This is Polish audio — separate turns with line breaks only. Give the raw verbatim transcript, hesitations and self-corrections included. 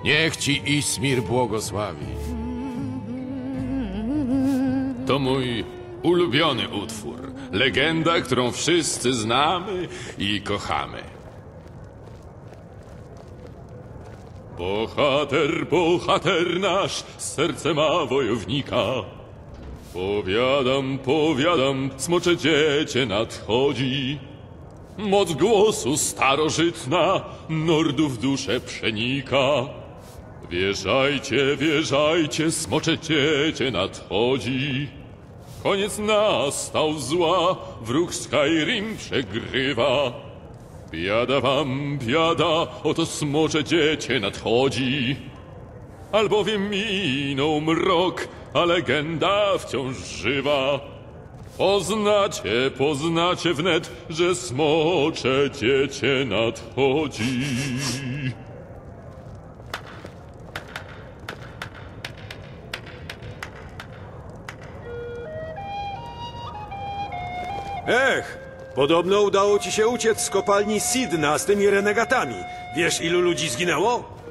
Niech ci Ismir błogosławi. To mój ulubiony utwór. Legenda, którą wszyscy znamy i kochamy. Bohater, bohater nasz, serce ma wojownika. Powiadam, powiadam, smocze dziecię nadchodzi. Moc głosu starożytna nordów duszę przenika. Wierzajcie, wierzajcie, smocze dziecię nadchodzi. Koniec nastał zła, wróg Skyrim przegrywa. Biada wam, biada, oto smocze dziecię nadchodzi. Albowiem minął mrok, a legenda wciąż żywa. Poznacie, poznacie wnet, że smocze dziecię nadchodzi.
Ech, podobno udało ci się uciec z kopalni Sidna z tymi renegatami. Wiesz, ilu ludzi zginęło?